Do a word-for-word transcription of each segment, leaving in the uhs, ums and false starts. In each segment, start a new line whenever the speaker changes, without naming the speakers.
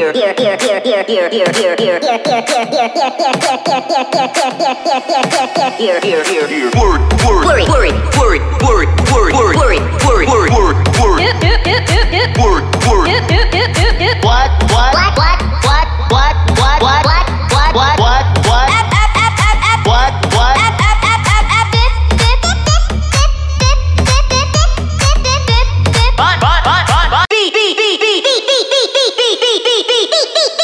ear, ear, ear, ear, ear, ear, ear, ear, ear, ear, ear, ear, ear, word, word, worry, worry, worry, worry, worry, worry, worry, worry, word, word, word, word, what, what, what, what, what, what, what, what, what, what, what, what, what, what, Fun, fun, fun, fun, fun. Beep, beep, beep, beep, beep, beep, beep, beep, beep, beep, beep, beep, beep,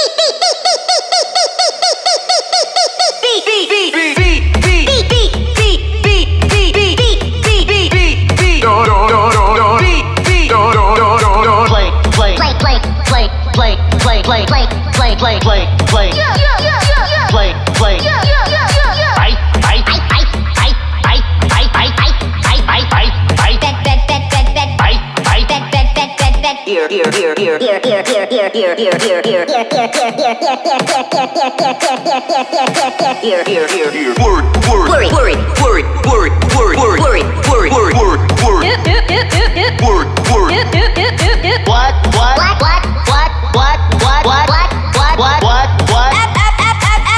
play, play, play, play, play, play, play, play, yeah, yeah, yeah, yeah, yeah, play, play, yeah, yeah, yeah, yeah, yeah, I, I, I, I, I, I, I, I, I, I, I, that, that, that, that, that, I, I, that, that, that, that, that, ear, ear, ear, ear, ear, ear, ear, ear, ear, ear, ear, ear, ear, ear, ear, ear, word, word,